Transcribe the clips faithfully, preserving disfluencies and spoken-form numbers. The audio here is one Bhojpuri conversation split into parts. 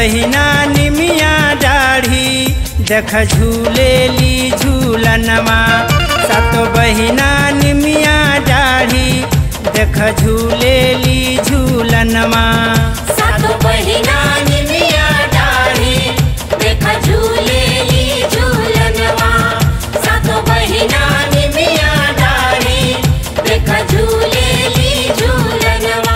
बहिना निमिया डाढ़ी देख झूलेली झूलनमा। सातो बहिना निमिया डाढ़ी देख झूलेली झूलनमा। सातो बहिना निमिया डाढ़ी देख झूलेली झूलनमा। सातो बहिना निमिया डाढ़ी देख झूलेली झूलनमा।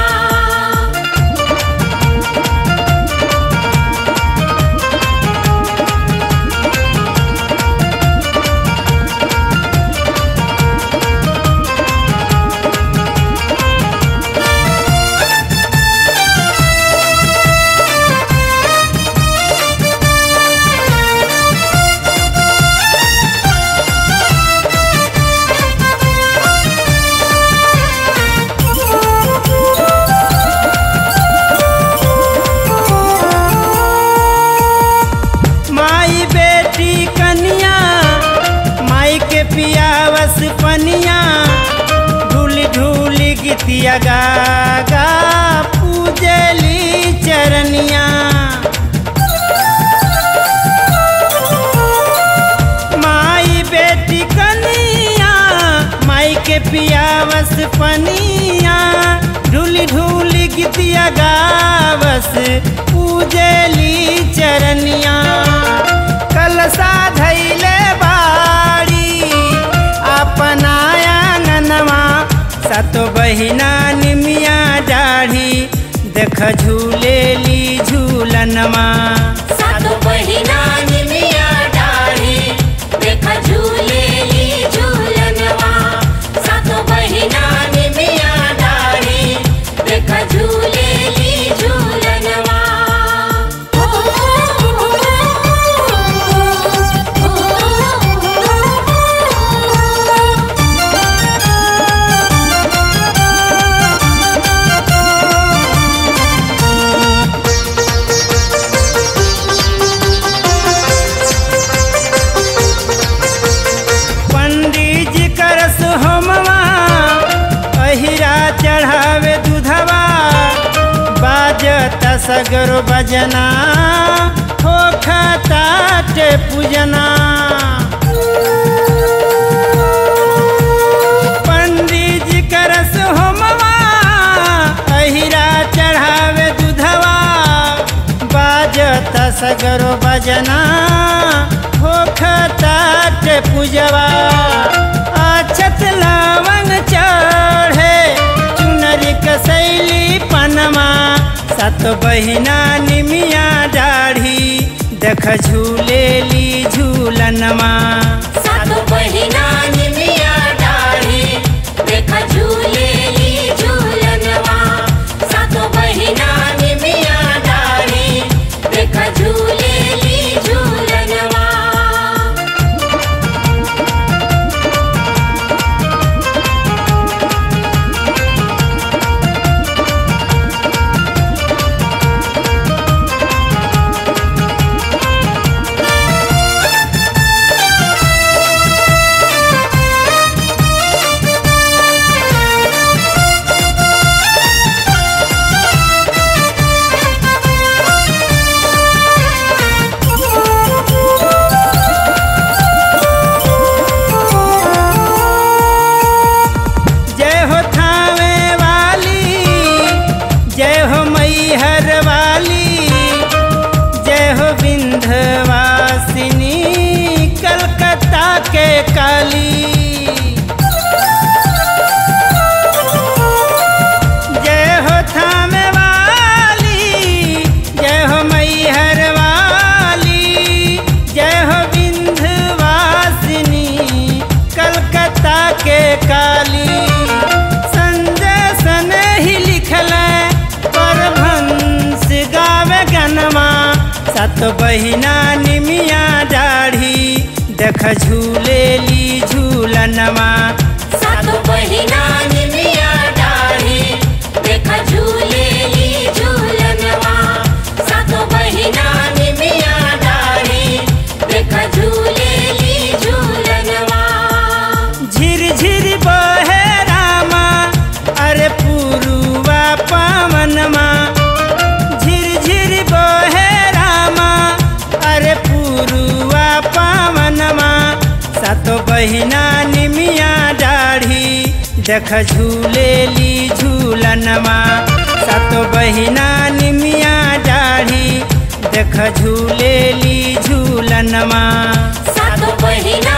पियावस पनिया ढूल ढूल गीतिया गा गा पूजली चरनिया। माई बेटी कनिया माई के पियावस पनिया ढूल ढूल गीतिया गावस पूजली चरनिया। कलसा धैले सातो बहिना निमिया डाढ़ी देख झूलेली झूलनमा। सातो बहिना निमिया डाढ़ी देख झूलेली झूलनमा। सातो बहिना निमिया डाढ़ी देख झूलेली झूलनमा। चढ़ावे दूधवा बाजत सगरो बजना हो खताटे पूजना। पंडित जी करस होमवा अहिरा चढ़ावे दूधवा बाजत सगरो बजना हो खताटे पूजवा। अक्षत लवंग चढ़े चुनरी कसैली पनमा। सातो बहिना निमिया डाढ़ी देख झूलेली झूलनमा। सातो बहिना निमिया डाढ़ी देख झूलेली झूलनमा। सातो बहिना निमिया डाढ़ी देख झूलेली झूलनमा। के काली जय हो थामे वाली जय हो मैहर वाली जय हो विंध्यवासिनी कलकत्ता के काली। संजय सन ही लिखल परभंस गावे गनमा। सातो बहिना निमिया डाढ़ी देख झूलेली झूलनमा। सातो बहिना निमिया डाढ़ी देख झूलेली झूलनमा। सातो बहिना निमिया डाढ़ी देख झूलेली झूलनमा। झिर झिर बहे रामा अरे पुरुवा पवनमा। झिर झिर बहे सातो बहिना निमिया डाढ़ी देख झूलेली झूलनमा सातो बहिना निमिया डाढ़ी देख झूलेली झूलनमा सातो बहिना